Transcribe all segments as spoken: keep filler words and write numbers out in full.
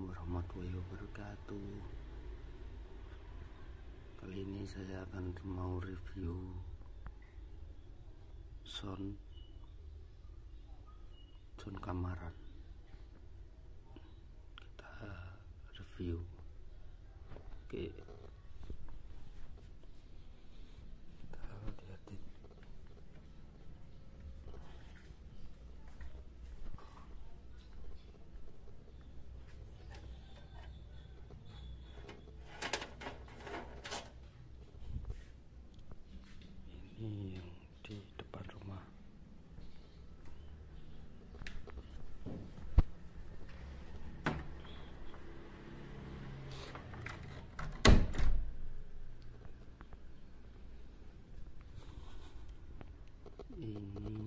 warahmatullahi wabarakatuh. Kali ini saya akan mau review sound sound kamaran. Kita review. Oke. Ini yang di depan rumah. Ini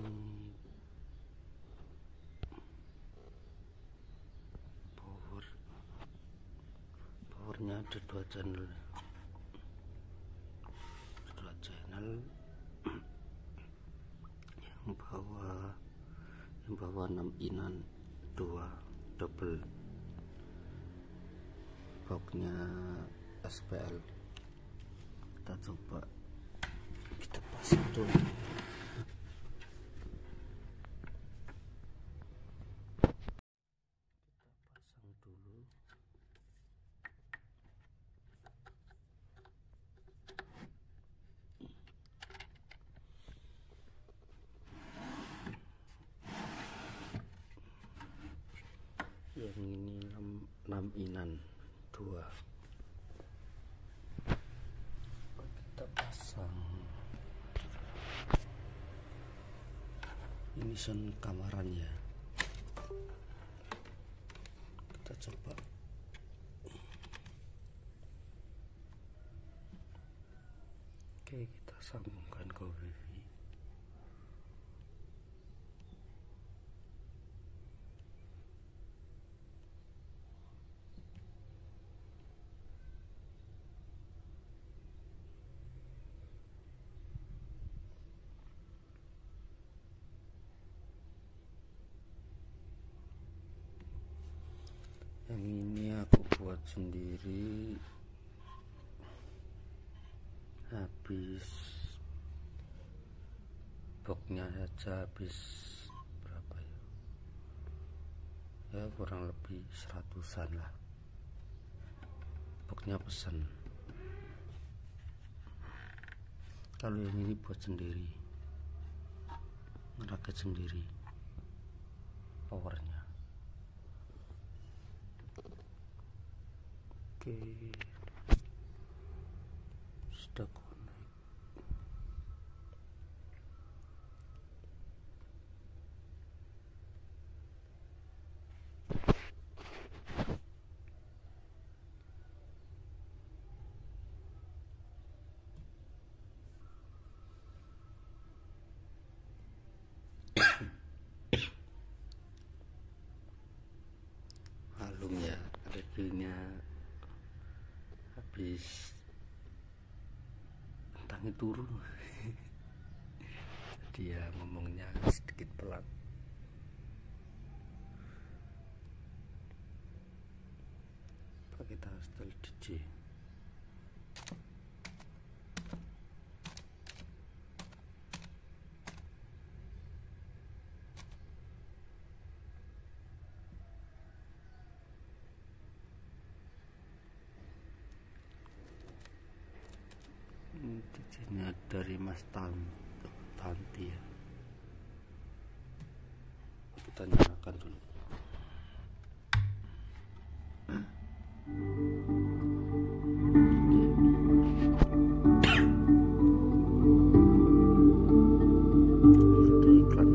power powernya ada dua channel. Dua channel. Yang bawah yang bawah enam inan dua double boxnya S P L. Kita coba kita pasang dulu. Kita pasang dulu. Yang ini enam inan dua. Kita pasang. Ini sound kamaran ya. Kita coba. Oke, kita sambungkan ke wifi. Yang ini aku buat sendiri, habis boxnya saja habis berapa ya, ya kurang lebih seratusan lah. Boxnya pesen. Kalau yang ini buat sendiri, ngerakit sendiri powernya. Oke, sudah connect. Malum ya, reviewnya habis tangi turu. Jadi ya ngomongnya sedikit pelan. Kita setel D J. D J-nya dari Mas Tanti ya. Kita nyalakan dulu. Ada iklan.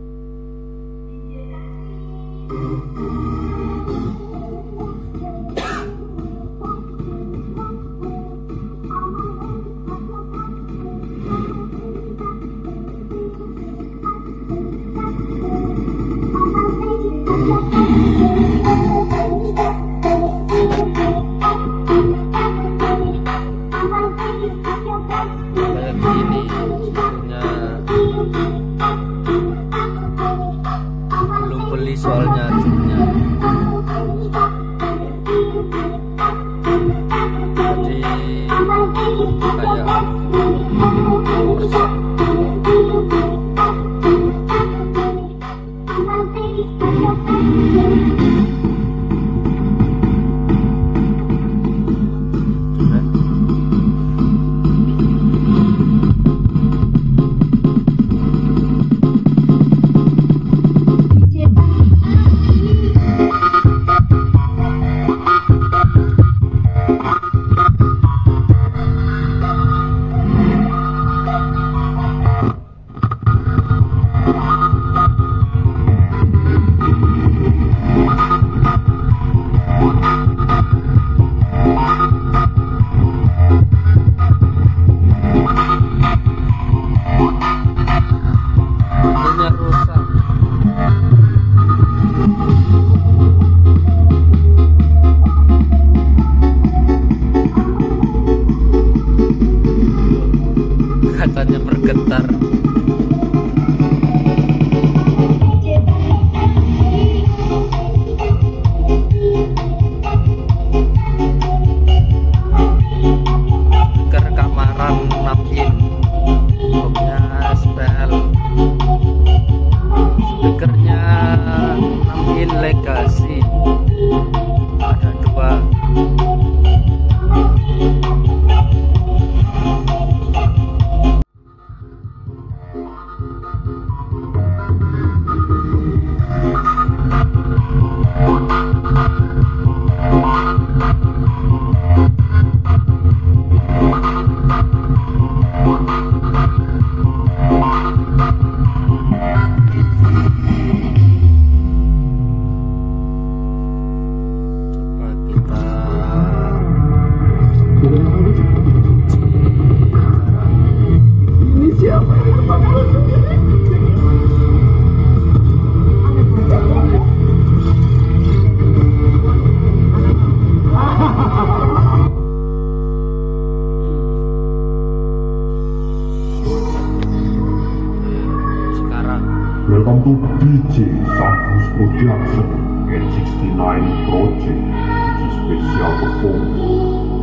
Kayak gini punya, belum beli soalnya chipnya. Kacanya bergetar. Speaker kamaran enam in, boxnya S P L. Speakernya enam in Legacy, ada dua. Welcome to D J Santos Production N sixty-nine Project. This is special performance.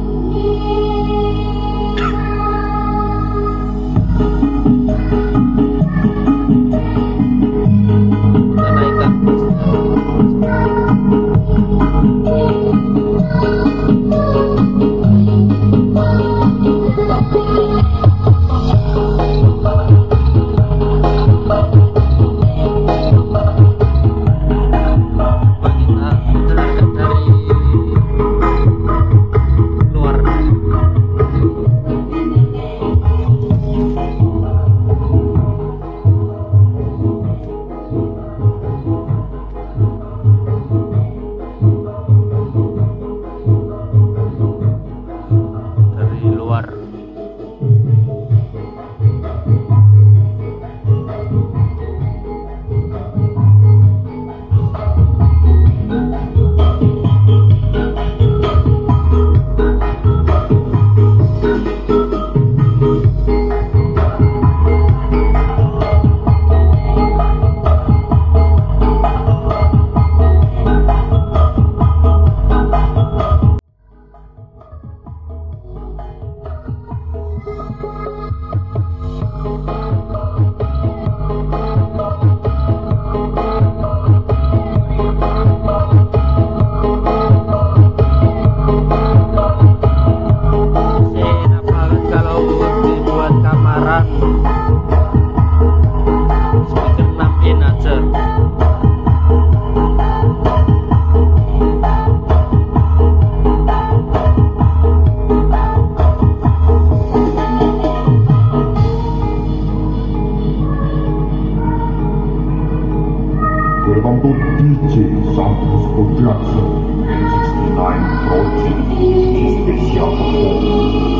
Welcome to D J Santos Production N sixty-nine Project. This is special performance.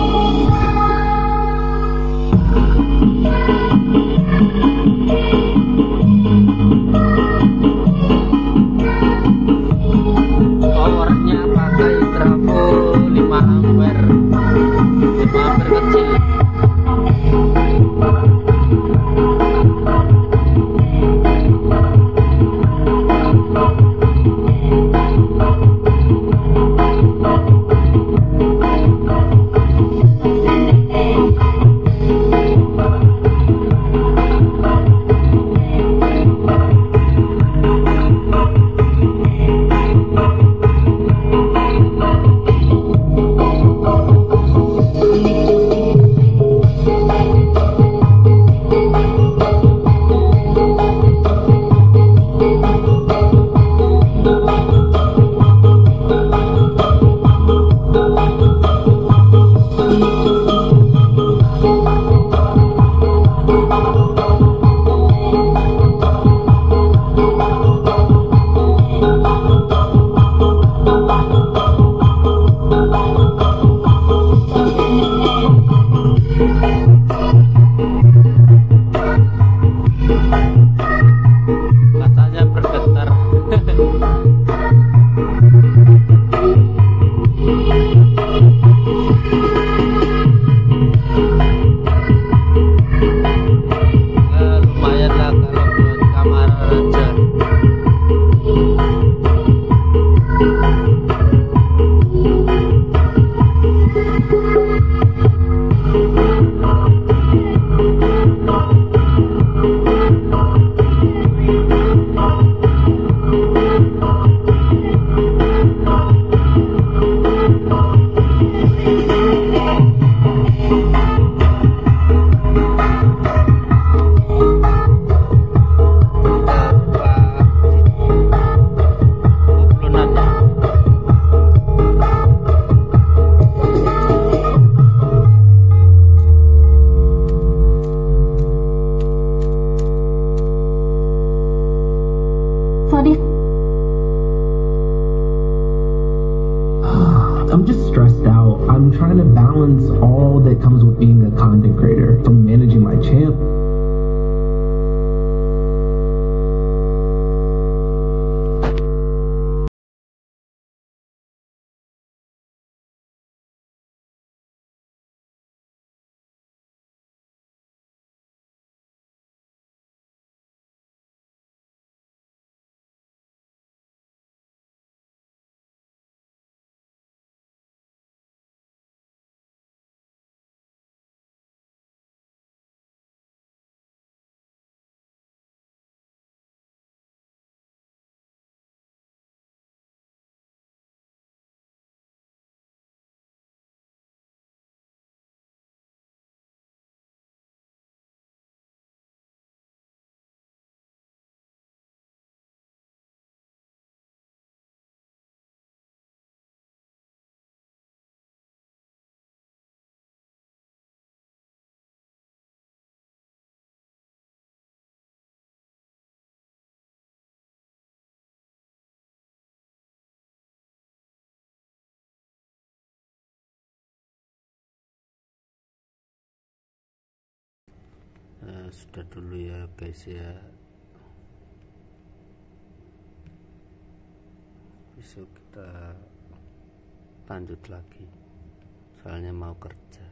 Powernya pakai trafo lima ampere, lima ampere kecil. I'm just stressed out. I'm trying to balance all that comes with being a content creator, from managing my channel. Uh, sudah dulu ya guys ya, besok kita lanjut lagi soalnya mau kerja.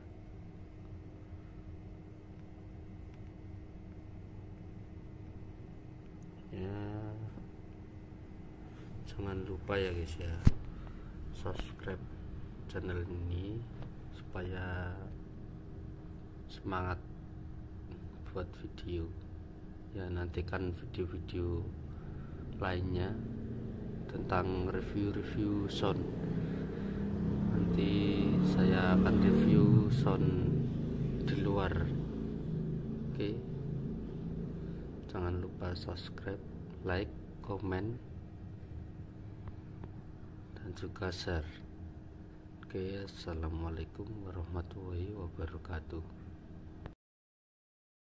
Ya jangan lupa ya guys ya, subscribe channel ini supaya semangat buat video ya. Nantikan video-video lainnya tentang review-review sound. Nanti saya akan review sound di luar. Oke, jangan lupa subscribe, like, komen, dan juga share. Oke, assalamualaikum warahmatullahi wabarakatuh.